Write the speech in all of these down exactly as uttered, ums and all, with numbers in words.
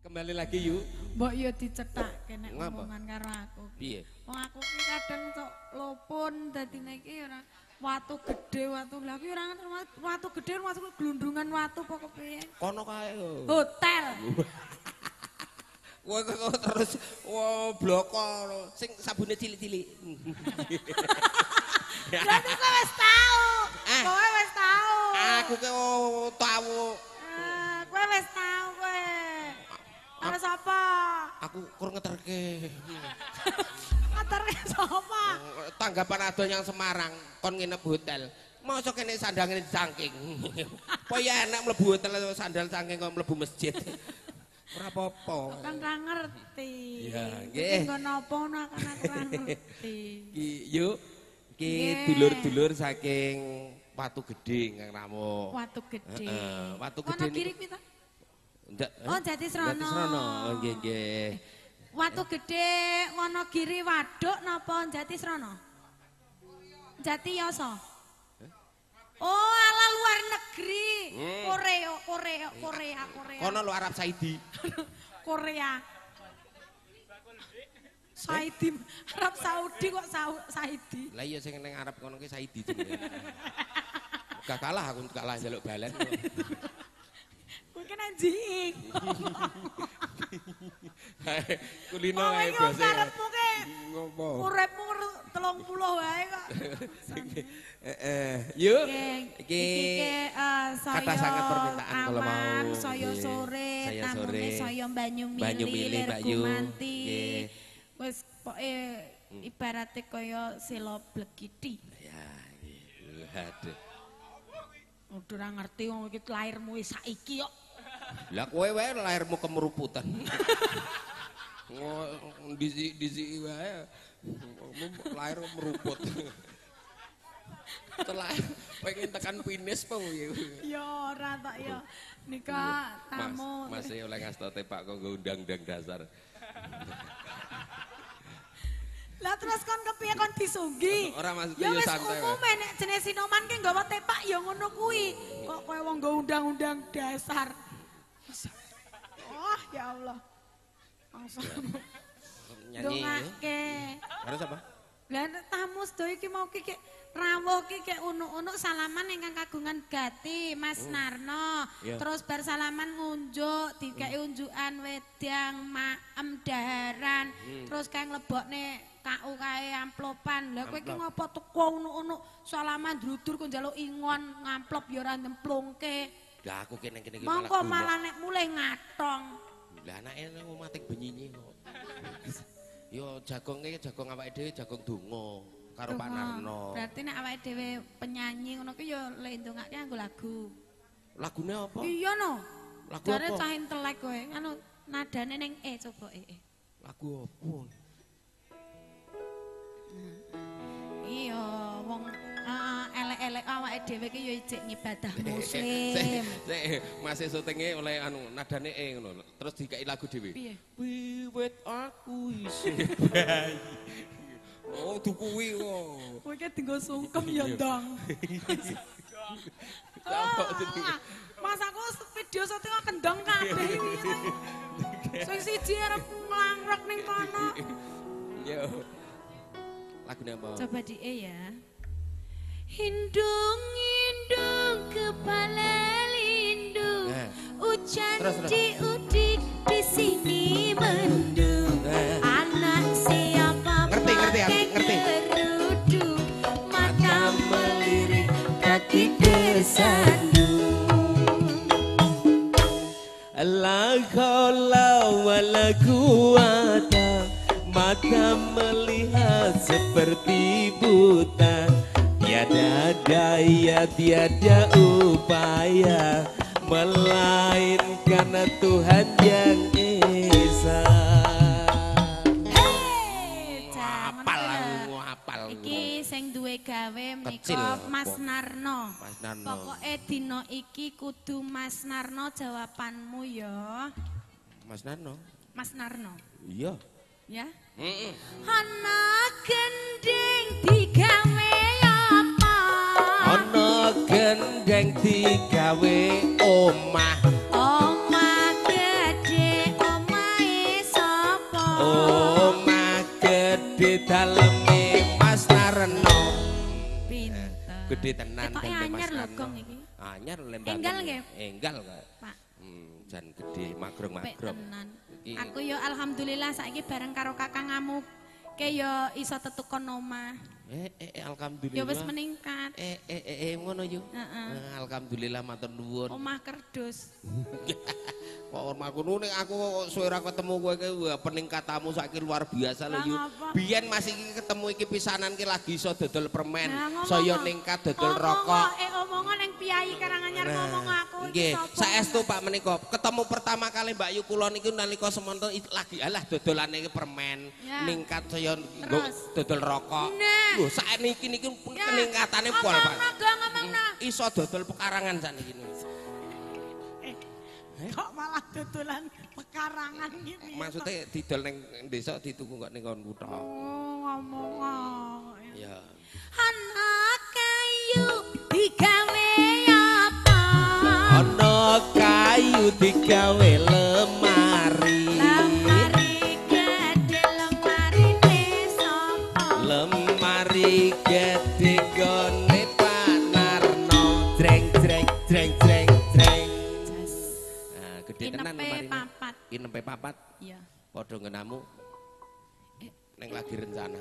Kembali lagi yuk. Mbok yo dicethake nek omongan karo aku. Piye? Wong aku ki kadang tok lopon dadine iki ora watu gede watu. Lah ki ora watu gede watu glundungan watu apa kepiye? Kono kae. Hotel. Wah kok terus wah bloko sing sabune cilik-cilik. Berarti kowe wis tau. Kowe wis tau. Aku ki tau. Ah, kowe wis tau kowe. Karo sapa? Aku kur ngeterke. Ngeterke sapa? Tanggapan ado yang Semarang kon nginep hotel. Mosok kene sandangane cangking. Apa ya enak mlebu hotel sandal cangking kok mlebu masjid. Ora apa-apa. Kan ra ngerti. Ya, nggih. Nggo napa ngono kan aku ra ngerti. Ki yuk ki dulur-dulur saking Watu Gedhe Kang Ramo. Watu Gedhe. Heeh, Watu Gedhe. Ono kiri pita? Ndak. Oh, Jatisrono. Jatisrono. Oh, nggih nggih. Watu Gedhe Wonogiri Waduk napa Jatisrono? Jatiyoso. Oh, ala luar negeri. Hmm. Korea, Korea, Korea, Korea. Kono lu Arab Saudi. Korea. Saudi, Arab Saudi kok Saudi. Lah iya sing ning Arab kono ki Saudi jenenge. Gak kalah aku kalah njaluk balen. Kowe kan anjing. Kulino ae basa. Karepmu ki. Ngopo? Uripmu telung puluh wae kok. Heeh. Yuk. Iki kata sangat permintaan kalau mau. Saya sore, tamune saya Banyu Mili, Banyu Mili Mbak Yu. Nggih. Wis pokoke ibarate kaya sela blegiti. Ya, nggih. Aduh. Udah ora ngerti wong iki lairmu wis saiki kok. Lah kowe wae lahirmu kemeruputan. Disi-disi wae. Lahir meruput. Setelah pengen tekan finish apa ya? Ya ora tak ya. Nika tamu. Mas, masih oleh ngastote Pak kok undang-undang dasar. Lah terus kon kepiye kon disunggi? Ora maksud ya yo wis santai. umume nek jenis Sinoman ki nggawa tepak ya ngono kuwi. Kok kowe wong nggo undang-undang dasar. Oh ya Allah. Langsung nyanyi. Dongake. Harus apa? Lah tamu sedaya iki mau ki rawuh ki kek unuk-unuk salaman ingkang kagungan gati Mas Narno. Yeah. Terus bar salaman ngunjuk dikeki unjukan wedang maem daharan. Hmm. Terus kae nglebokne K U kae amplopan. Lah kowe iki ngopo teko unuk-unuk salaman drudur kok njaluk ingon ngamplop ya ora nyemplungke. Lah aku kene kene iki malah. Mongko malah nek mulih ngatong. Lah anake nang matik benyinyi kok. Yo jagung iki jagung awake dhewe jagung donga karo Pak Narno. Berarti nek awake dhewe penyanyi ngono ki yo lek ndongake nganggo lagu. Lagune apa? Iya no. Lagu Jare apa? cah intelek kowe. Anu nadane ning E coba E. e. Lagu apa? Iya, wong uh, elek-elek awake dhewe ki yo ijek ngibadah muslim. Sik, masih syutinge oleh anu nadane E ngono. Terus dikai lagu dhewe. Piye? Wiwit aku isih bayi. Oh, dukuwi kok. Kowe ki dienggo sungkem ya, Dong. Mas aku video syuting kendang kabeh iki. Sing siji arep nglangrek ning kono. Yo. Lagune apa? Coba di E ya. Hindung hindung kepala lindung. Nah. Hujan diudik di sini mendung. Nah. Anak siapa ngerti ngerti ngerti. Geruduk mata melirik kaki tersandung. La haula wala quwata, mata melihat seperti buta. Tiada daya, tiada upaya, melainkan Tuhan yang Esa. Hei, Apal aku, apal. Iki sing duwe gawe menika Mas Narno. Mas Narno. Pokoke dina iki kudu Mas Narno jawabanmu ya. Mas Narno. Mas Narno. Iya. Ya. Heeh. Ana gending digawe apa? Ana gendeng digawe omah. Omah gede, omah daleme Mas Narno. Pinter. Gede tenan Ketoke daleme Mas anyar lho, Narno. Gong iki. Anyar lembang. Enggal nggih? Enggal kok. Pak. Hmm, jan gede Apik magrong-magrong. tenan. Iki- Aku yo alhamdulillah saiki bareng karo Kakang Ngamuk. Ke yo iso tetukon omah. Eh, eh, eh, alhamdulillah. Yo wis meningkat. Eh, eh, eh, eh, ngono yo. Heeh. Eh, alhamdulillah matur nuwun. Omah kerdus. Kok omah ngono nek aku suwe ra ketemu kowe iki wah, peningkatanmu saiki luar biasa lho Lah yo. ngapa? Biyen masih iki ketemu iki pisanan ki lagi iso dodol permen, Nah, ngomong, saya ngomong. ningkat dodol Ngomong, rokok. Eh omongan yang piyai Karanganyar ngomong aku. iki Nggih, sapa? saestu Pak menika ketemu pertama kali Mbak Yu kula niki nalika semonten i- lagi alah dodolane iki permen, Ya. ningkat saya nggo Terus? dodol rokok. Nah. Lho sakniki niki Ya, peningkatane pol Pak. ngomongno, Gong, ngomongno. Iso dodol pekarangan sakniki. Kok malah dodolan pekarangan gini. Maksudnya didol ning desa dituku kok ning kon kutha. Oh, ngomong. Ya. Anak kayu digawe apa? Ana kayu digawe lemari. Lemari gede lemarine sapa? Lemari gede gone Pak Narno. Jreng jreng jreng jreng jreng. Nah, gede tenan Inepe lemari. papat. Inepe papat. Iya. Padha ngenamu. Neng lagi rencana.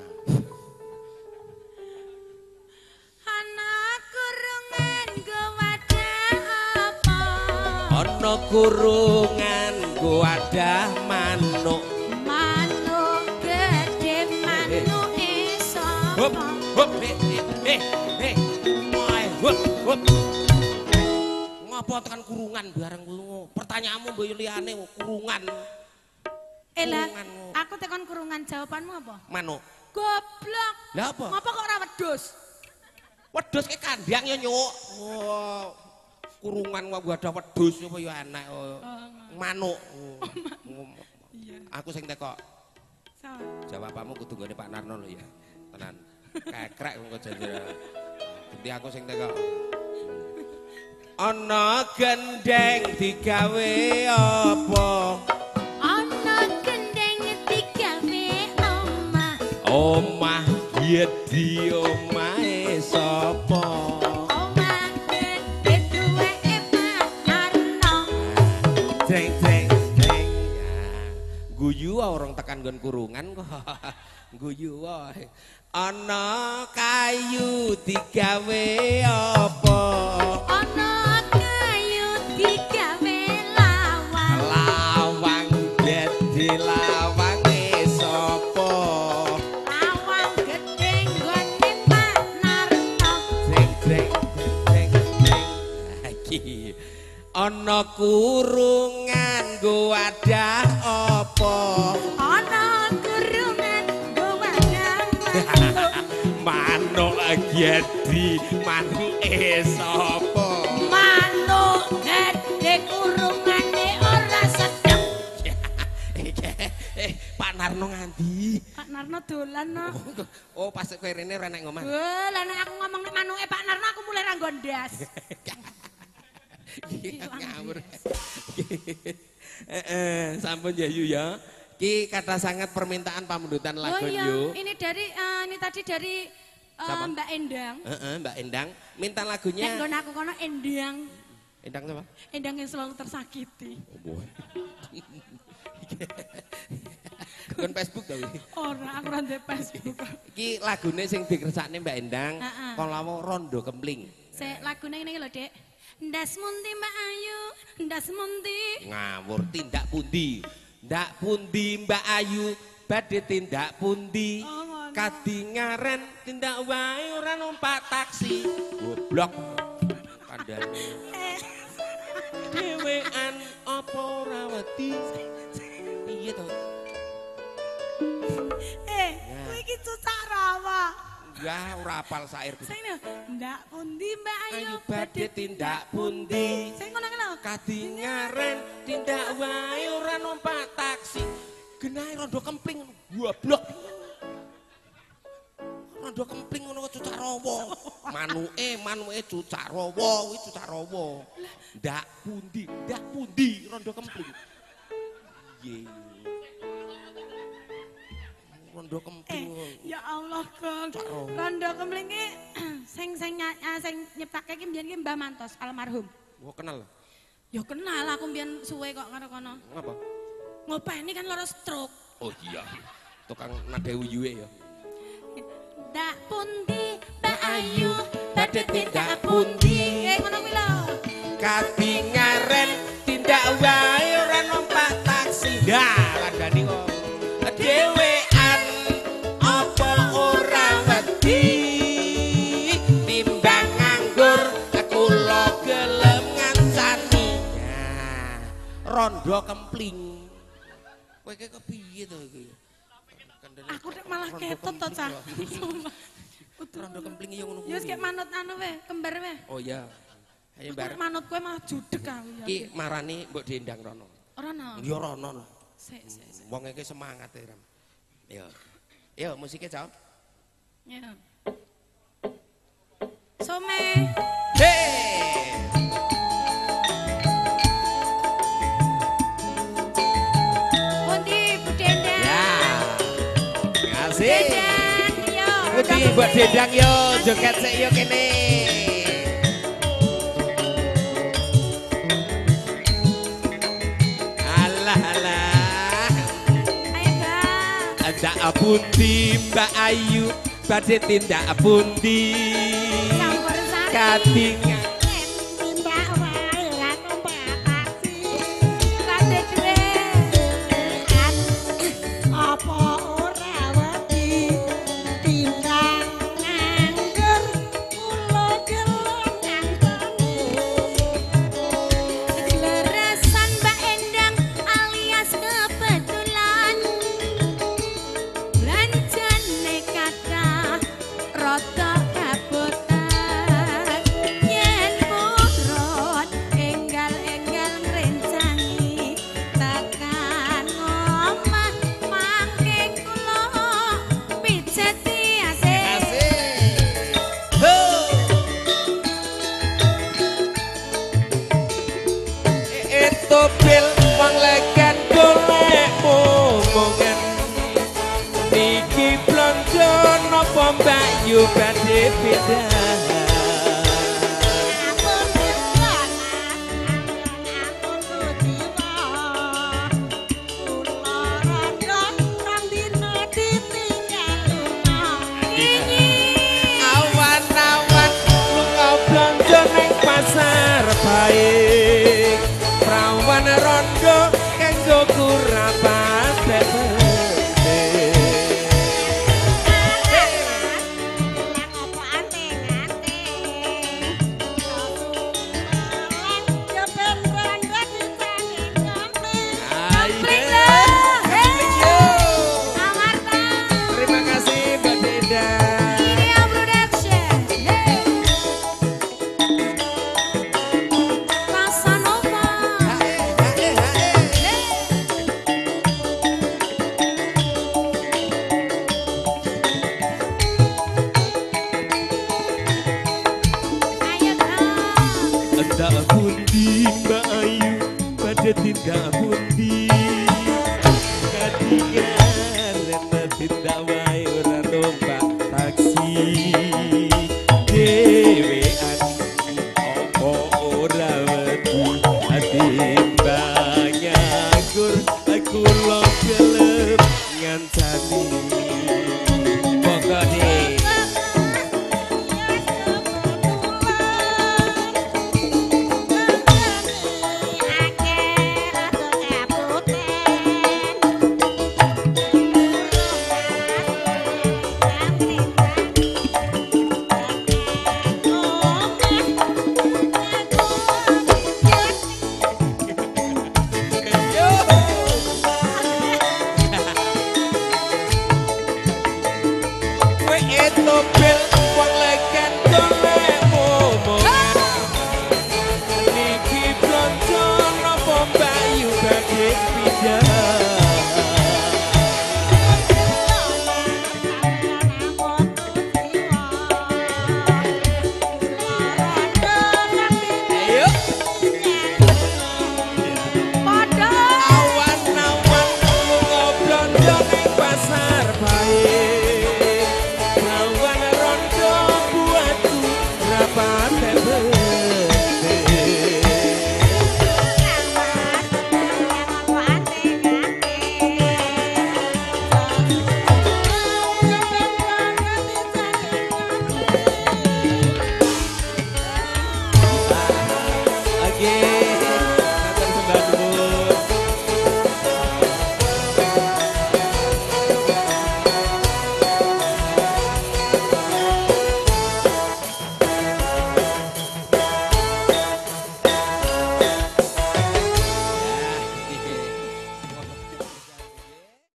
Anak kurungan go wadah apa? Ana kurungan go wadah manuk. Manuk gede manuke Hop sapa? hop eh eh eh. Moe hop hop. Ngapa tekan kurungan bareng kuwi? Pertanyaanmu mbok liyane kurungan. Elah, Kurunganmu. aku tekan kurungan jawabanmu apa? Manuk. Goblok. Lah apa? Ngapa kok ora wedhus? Wedhus ke kandang ya nyuk. Oh, kurungan gua ada wedhus apa ya enak. Oh. Manuk. Oh. Aku sing teko. So, Jawabanmu kudu nggone Pak Narno lho ya. Tenan. Kekrek kok janjir. Ganti aku sing teko. Ana gendeng digawe apa? ana gendeng digawe omah. Omah yedi omahe sapa? Omah gede duweke Pak Narno. Jreng jreng jreng. Ya. Guyu wae orang tekan nggon kurungan kok. Guyu wae. Ana kayu digawe apa? Ana kayu digawe lawang. Lawang dadi lawange sapa? Lawang gede nggone Pak Narno. Jreng jreng jreng jreng. Iki ana kurungan go wadah apa? Ana kurungan go wadah manuk. Manuk gedi manuke sapa? Manuk gede kurungane ora sedep. Eh, Pak Narno nganti. Pak Narno dolan no. Oh, pas kowe rene ora nek ngomong. Wah, lah nek aku ngomong nek manuke Pak Narno aku mulai ra nggo ndas. Ngawur. Heeh, sampun ya Yu ya. Ki kata sangat permintaan pamundutan Oh lagu iya, Yu. ini dari eh, ini tadi dari eh, Siapa? Mbak Endang. Heeh, Mbak Endang minta Nek lagunya. nggon aku kono Endang. Endang apa? Endang yang selalu tersakiti. Oh boy. Kon Facebook ta wi. Ora, aku ora ndek Facebook. Iki lagune sing dikersakne Mbak Endang, Heeh. kon lawo rondo kempling. Sik lagune ngene iki lho, Dek. Ndas mundi Mbak Ayu, ndas mundi. Ngawur tindak pundi? Ndak pundi Mbak Ayu, badhe tindak pundi? Oh, ngono. Kadingaren tindak wae ora numpak taksi. Goblok. Kandhane. Eh, Dhewean apa ora wedi? Piye to? eh, kowe iki cucak rawa. Ya ora apal sair. Sing ngene, ndak pundi Mbak Ayu, Ayu badhe tindak pundi? Sing ngono ngono. Kadingaren tindak wae ora numpak taksi. Genahe rondo kempling goblok. Rondo kempling ngono kok cucak rawa. Manuke manuke cucak rawa kuwi cucak rawa. Ndak pundi, ndak pundi rondo kempling. Ye. Rondo Eh, kempling. ya Kempling ki sing sing ny- ah, sing nyiptake ki mbiyen ki Mbah Mantos almarhum. Wah kenal. Ya kenal aku mbiyen suwe kok karo kono. Ngapa? Ngopeni kan lara stroke. Oh iya. Tukang nade uyuwe ya. Dak pundi Mbak Ayu badhe tindak pundi. Eh ngono kuwi lho. Katingaren tindak wae ora numpak taksi. Dah kandhani kok. Dhewean apa ora wedi timbang nganggur kula gelem ngancani. Nah, rondo kempling. Kowe iki kepiye to iki? Aku nek malah ketut to, Cah. Sumpah. Rondo kempling ya ngono kuwi. Ya wis kek manut anu we, kembar we. Oh iya. Ayo Aku bareng. manut kowe malah judeg aku ya. Ki marani mbok diendang rono. Ora no. Ya rono lho. Sik sik sik. Wong iki semangat e, Ram. Yo. Yo musiknya, Cok. Ya. Some. Hei. Pundi Bu Dendang? Ya. Ngasih. Dendang yo. Pundi buat dendang yo, joget sik yo kene. Alah alah. Ayo Mbak. Ndak pundi Mbak Ayu, badhe tindak pundi. Campur sari. Katingan Tindak wae lan numpak taksi. Rada duwe. Apa ora wedi tindak nganggur kula gelem ngancani. Leresan Mbak Endang alias kebetulan belanjane kathah rada kabotan yen purun enggal-enggal ngrencangi tekan omah mangke kula pijeti asih. Asik. Ho. Itu pil wong legen golek momongan. Niki blonjo napa Mbak Yu badhe pindah. Ampun diplanas, ampun kujiwa. Kula rada rong dina ditinggal lunga. Nyanyi. Awan-awan lunga blonjo ning pasar baik. Prawan rondo kanggo kurapan Gelang apa anteng-anteng. Ya ben rangga dicaning-caning. Kempling lho. Amarta. Terima kasih Mbak Deda. Video production. Hey. Casanova. Hae, hae, hae. Ayo dong. Endak pundi Mbak Ayu pada tindak pundi katingan tindak wae ora numpak taksi dhewean opo ora wedi atimbang nganggur aku lo gelem ngancani pokoknya Kowe itu bil wong legen golek momongan. Niki blonjo napa Mbak Yu badhe pindah.